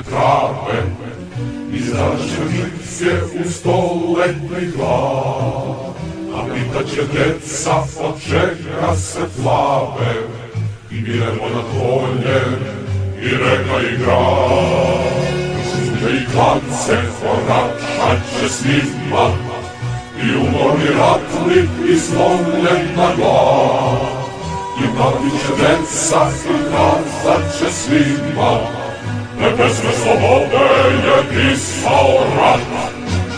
trave, izraženik je u stoletni glad, a pitaće deca od čega se plave, i biremo na konje, i reka i grad. Sunđe i klance oračat će svima, i umorni ratnik izlomljen na glad. I mladit će deca i kazat će svima, ne pesme slobode je pisao rat.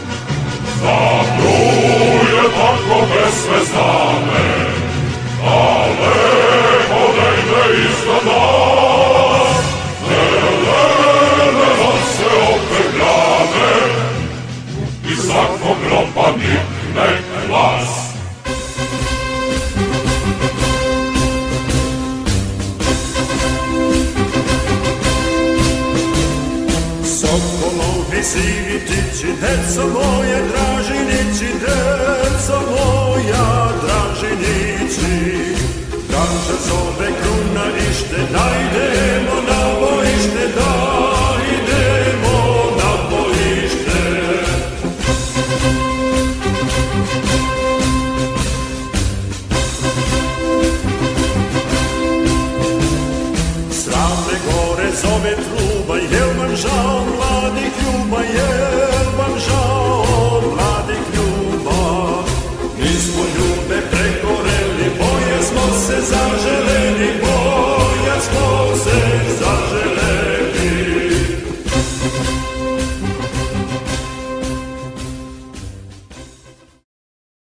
Zabruje tako pesme znane, ale odejde iznad nas. Zelene nam se opet grane, i svakog groba nikne glas. Sokolovi sivi ptići, deco moje dražinići, deco moja dražinići. Kaže zove kruna ište, dajde